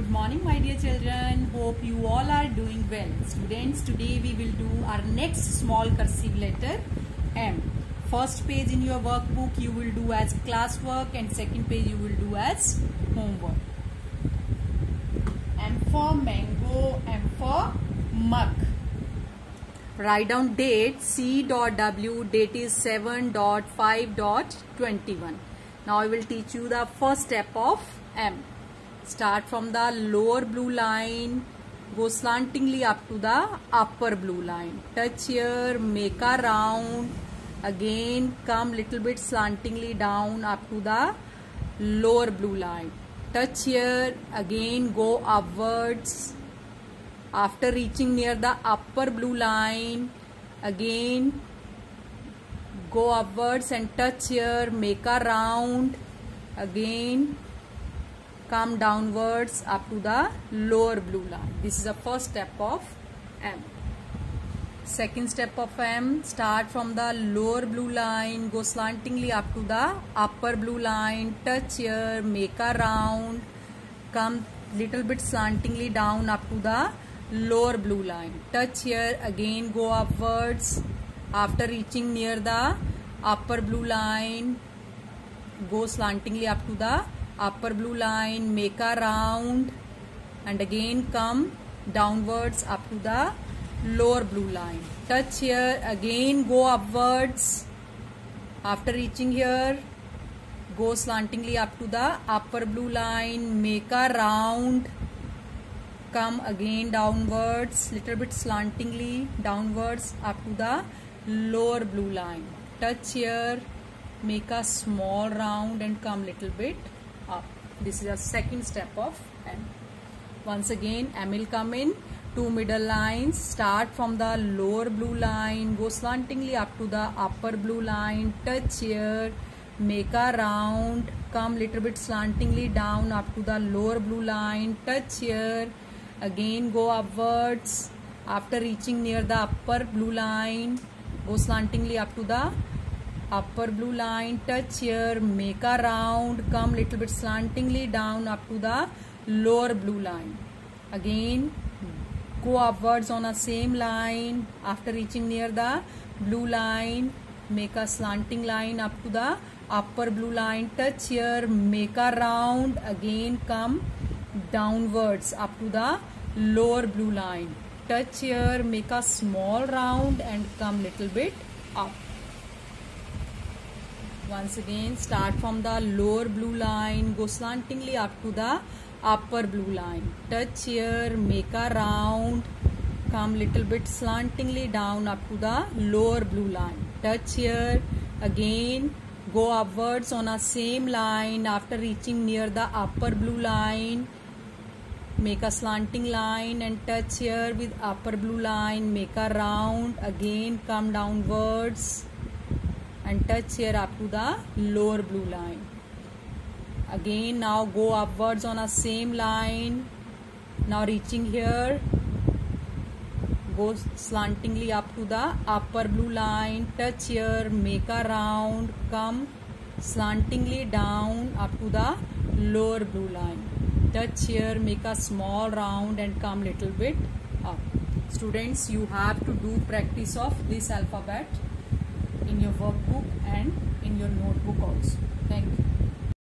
Good morning, my dear children. Hope you all are doing well. Students, today we will do our next small cursive letter M. First page in your workbook you will do as classwork and second page you will do as homework. M for mango, M for mug. Write down date C.W. Date is 7.5.21. Now I will teach you the first step of M. Start from the lower blue line, go slantingly up to the upper blue line. Touch here, make a round. Again come little bit slantingly down up to the lower blue line. Touch here, again go upwards. After reaching near the upper blue line, again go upwards and touch here, make a round. Again come downwards up to the lower blue line. This is the first step of M. Second step of M, start from the lower blue line, go slantingly up to the upper blue line, touch here, make a round, come little bit slantingly down up to the lower blue line. Touch here, again go upwards. After reaching near the upper blue line, go slantingly up to the upper blue line, make a round and again come downwards up to the lower blue line. Touch here, again go upwards. After reaching here, go slantingly up to the upper blue line, make a round, come again downwards, little bit slantingly downwards up to the lower blue line. Touch here, make a small round and come little bit up. This is a second step of M. Once again M will come in two middle lines. Start from the lower blue line, go slantingly up to the upper blue line, touch here, make a round, come little bit slantingly down up to the lower blue line, touch here, again go upwards. After reaching near the upper blue line, go slantingly up to the upper blue line, touch here, make a round, come little bit slantingly down up to the lower blue line. Again go upwards on a same line. After reaching near the blue line, make a slanting line up to the upper blue line, touch here, make a round, again come downwards up to the lower blue line. Touch here, make a small round and come little bit up. Once again start from the lower blue line, go slantingly up to the upper blue line. Touch here, make a round, come little bit slantingly down up to the lower blue line. Touch here, again go upwards on a same line. After reaching near the upper blue line, make a slanting line and touch here with upper blue line, make a round, again come downwards and touch here up to the lower blue line. Again now go upwards on a same line. Now reaching here, go slantingly up to the upper blue line, touch here, make a round, come slantingly down up to the lower blue line. Touch here, make a small round and come little bit up. Students, you have to do practice of this alphabet in your workbook and in your notebook also. Thank you.